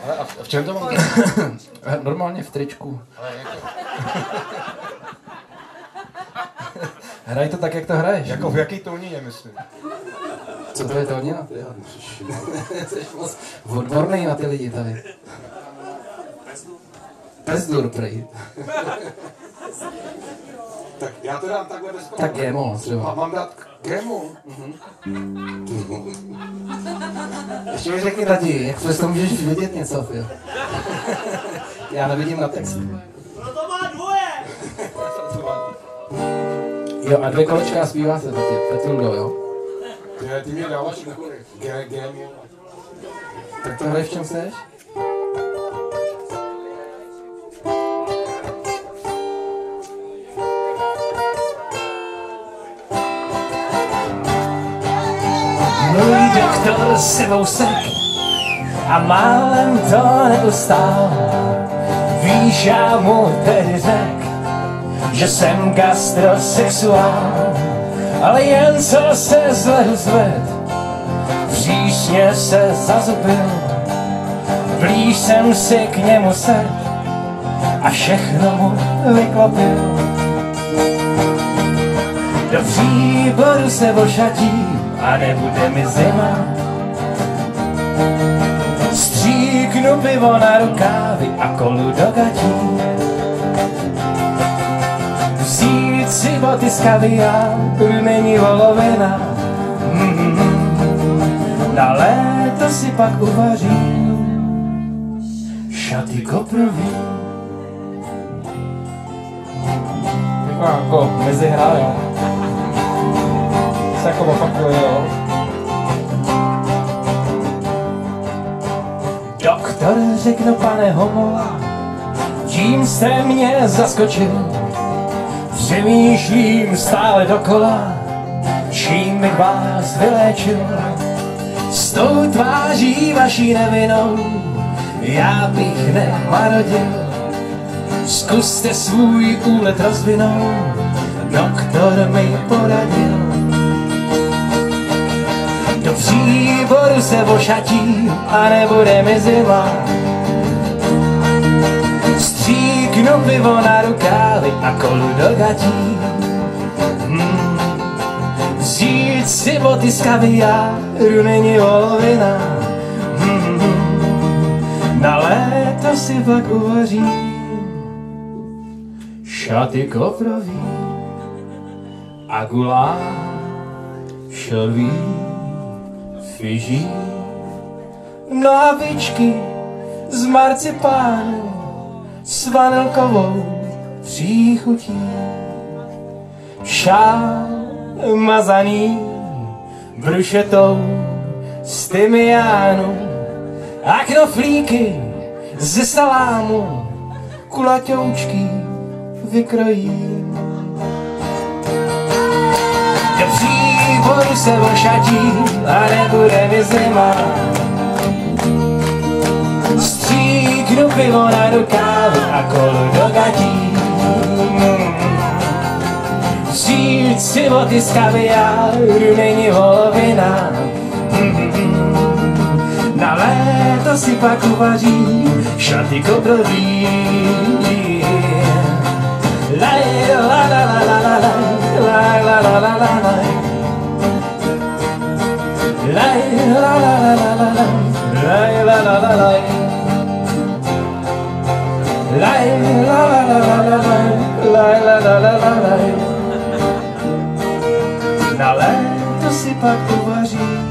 A v čem to mám? Normálně v tričku. Hraj to tak, jak to hraješ. Jako v jaký tónině, myslím? Co to je tónina? Jsi moc odborný na ty lidi tady. Pezdur, prej. Tak já to dám takhle bez Tak G-moll třeba. Mám dát G-moll? Ještě mi řekni, tati, jak to můžeš vidět něco, jo? Já nevidím na text. Proto má dvoje! Jo, a 2 kolečka zpívá se, tati, Petrudo, jo? Ty mě dáváš na G-moll. Tak to hraj, v čem seš? Můj doktor sebou sek a málem to neustál. Víš, já mu tedy řek, že jsem gastrosexuál, ale jen co se zlehl zved, přísně se zazubil. Blíž jsem si k němu sedl a všechno mu vyklopil. Do příboru se ošatím a nebude mi zima. Stříknu pivo na rukávy a kolu do gatí. Vzít si boty z kaviáru není volovina. Na léto si pak uvařím šaty koprový. Jako mezi hra, jo? Se jako opakuje, jo? Doktor řekl, pane homola, tím jste mě zaskočil. Přemýšlím stále dokola, čím bych vás vyléčil. S tou tváří vaší nevinnou já bych nemarodil. Zkuste svůj úlet rozvinout, doktor mi poradil. Do příboru se ošatím a nebude mi zima. Stříknu pivo na rukávy a kolu do gatí. Vzít si boty z kaviáru není volovina. Na léto si pak uvařím šaty koprový a gulášový fyží. Nohavičky z marcipánu s vanilkovou příchutí. Šál mazaný brušetou z tymiánu a knoflíky ze salámu kulaťoučky vykrojím. Do příboru se ošatím a nebude mi zima. Stříknu pivo na rukávu a kolu do gatí. Vzít si boty z kaviáru není volovina. Na léto si pak uvařím šaty koprový. La la la la la la la la la la la la la la la la la. Na léto si pak uvařím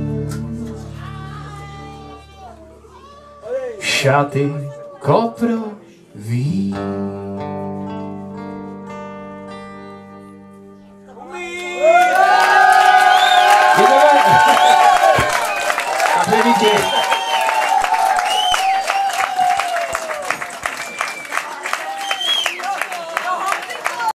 šaty koprový. Děkujeme.